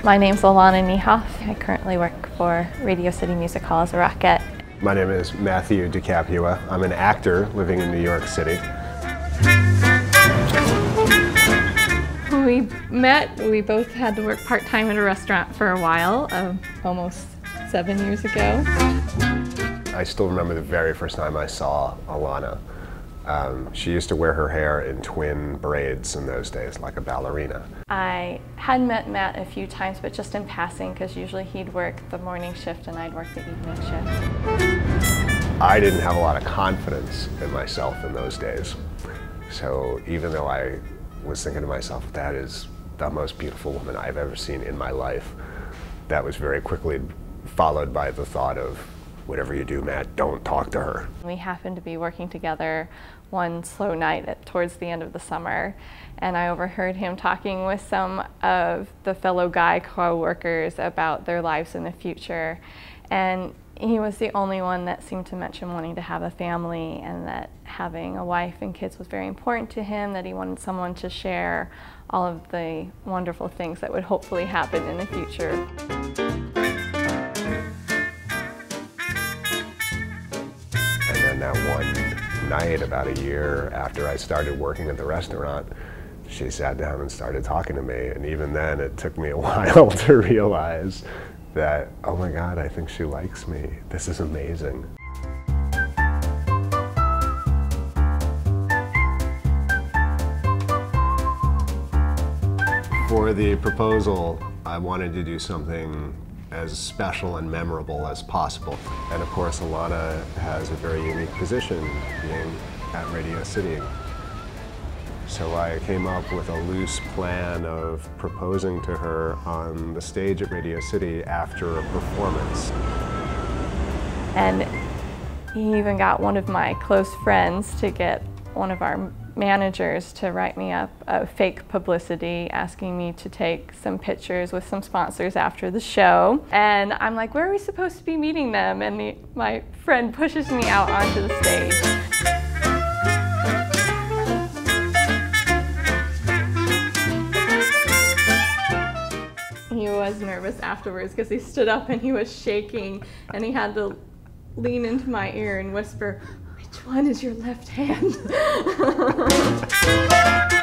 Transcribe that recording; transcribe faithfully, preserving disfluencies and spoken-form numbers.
My name's Alana Niehoff. I currently work for Radio City Music Hall as a rockette. My name is Matthew DeCapua. I'm an actor living in New York City. When we met, we both had to work part-time at a restaurant for a while, uh, almost seven years ago. I still remember the very first time I saw Alana. Um, she used to wear her hair in twin braids in those days, like a ballerina. I had met Matt a few times, but just in passing, because usually he'd work the morning shift and I'd work the evening shift. I didn't have a lot of confidence in myself in those days. So even though I was thinking to myself, that is the most beautiful woman I've ever seen in my life, that was very quickly followed by the thought of, whatever you do, Matt, don't talk to her. We happened to be working together one slow night at, towards the end of the summer, and I overheard him talking with some of the fellow guy co-workers about their lives in the future. And he was the only one that seemed to mention wanting to have a family, and that having a wife and kids was very important to him, that he wanted someone to share all of the wonderful things that would hopefully happen in the future. That one night, about a year after I started working at the restaurant, she sat down and started talking to me, and even then it took me a while to realize that, oh my God, I think she likes me. This is amazing. For the proposal, I wanted to do something as special and memorable as possible. And of course, Alana has a very unique position being at Radio City. So I came up with a loose plan of proposing to her on the stage at Radio City after a performance. And he even got one of my close friends to get one of our managers to write me up a fake publicity asking me to take some pictures with some sponsors after the show. And I'm like, where are we supposed to be meeting them? And the, my friend pushes me out onto the stage. He was nervous afterwards because he stood up and he was shaking, and he had to lean into my ear and whisper, "Which one is your left hand?"